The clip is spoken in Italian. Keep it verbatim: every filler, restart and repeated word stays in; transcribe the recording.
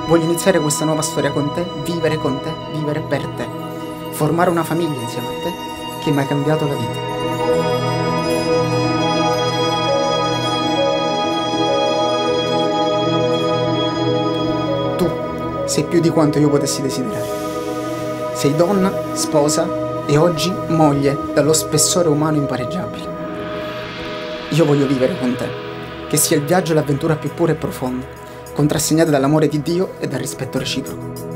Voglio iniziare questa nuova storia con te, vivere con te, vivere per te. Formare una famiglia insieme a te che mi ha cambiato la vita. Tu sei più di quanto io potessi desiderare. Sei donna, sposa e oggi moglie dallo spessore umano impareggiabile. Io voglio vivere con te, che sia il viaggio e l'avventura più pura e profonda, contrassegnate dall'amore di Dio e dal rispetto reciproco.